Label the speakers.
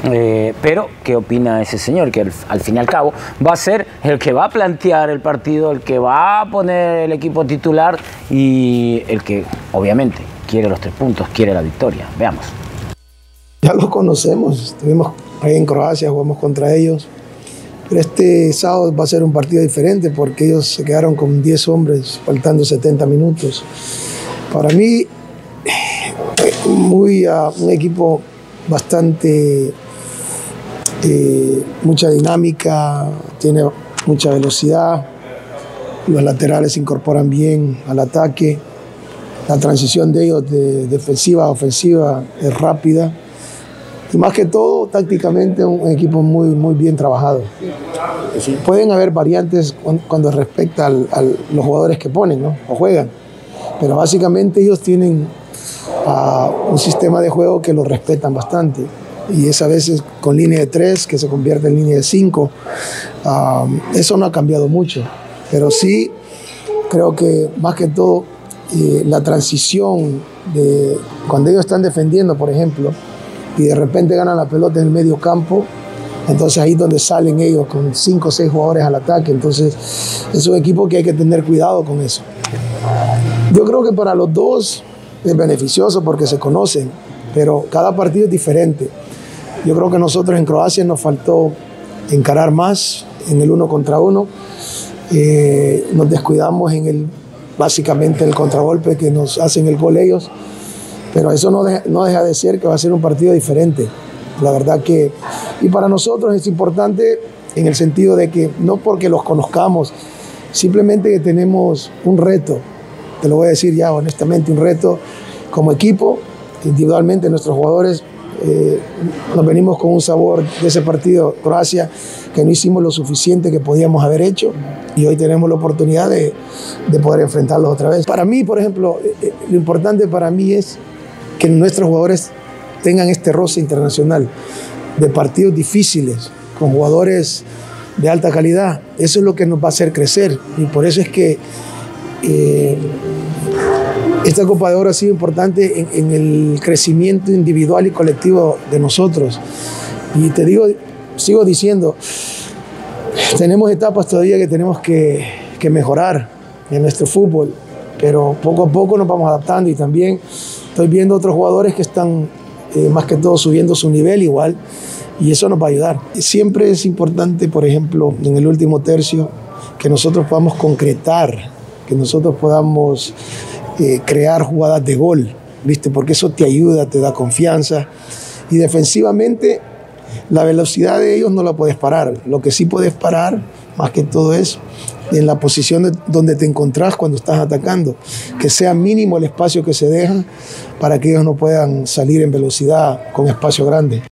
Speaker 1: Pero, ¿qué opina ese señor? Que al fin y al cabo va a ser el que va a plantear el partido, el que va a poner el equipo titular y el que, obviamente, quiere los 3 puntos, quiere la victoria. Veamos.
Speaker 2: Ya los conocemos, estuvimos ahí en Croacia, jugamos contra ellos. Pero este sábado va a ser un partido diferente porque ellos se quedaron con 10 hombres, faltando 70 minutos. Para mí, un equipo bastante, mucha dinámica, tiene mucha velocidad, los laterales se incorporan bien al ataque, la transición de ellos de defensiva a ofensiva es rápida. Y más que todo, tácticamente, un equipo muy bien trabajado. Sí. Pueden haber variantes cuando respecta a los jugadores que ponen, ¿no? O juegan. Pero básicamente ellos tienen un sistema de juego que lo respetan bastante. Y es a veces con línea de 3, que se convierte en línea de 5. Eso no ha cambiado mucho. Pero sí, creo que más que todo, la transición de cuando ellos están defendiendo, por ejemplo, y de repente ganan la pelota en el medio campo, entonces ahí es donde salen ellos con 5 o 6 jugadores al ataque. Entonces es un equipo que hay que tener cuidado con eso. Yo creo que para los dos es beneficioso porque se conocen, pero cada partido es diferente. Yo creo que nosotros en Croacia nos faltó encarar más en el 1 contra 1. Nos descuidamos básicamente el contragolpe que nos hacen el gol ellos. Pero eso no deja de ser que va a ser un partido diferente. La verdad que, y para nosotros es importante en el sentido de que no porque los conozcamos, simplemente que tenemos un reto, te lo voy a decir ya honestamente, un reto como equipo, individualmente nuestros jugadores, nos venimos con un sabor de ese partido Croacia, que no hicimos lo suficiente que podíamos haber hecho y hoy tenemos la oportunidad de poder enfrentarlos otra vez. Para mí, por ejemplo, lo importante para mí es que nuestros jugadores tengan este roce internacional de partidos difíciles, con jugadores de alta calidad. Eso es lo que nos va a hacer crecer y por eso es que esta Copa de Oro ha sido importante en el crecimiento individual y colectivo de nosotros. Y te digo, sigo diciendo, tenemos etapas todavía que tenemos que mejorar en nuestro fútbol, pero poco a poco nos vamos adaptando y también estoy viendo otros jugadores que están más que todo subiendo su nivel igual y eso nos va a ayudar. Siempre es importante, por ejemplo, en el último tercio, que nosotros podamos concretar, que nosotros podamos crear jugadas de gol, ¿viste? Porque eso te ayuda, te da confianza y defensivamente la velocidad de ellos no la puedes parar. Lo que sí puedes parar, más que todo es en la posición donde te encontrás cuando estás atacando, que sea mínimo el espacio que se deja para que ellos no puedan salir en velocidad con espacio grande.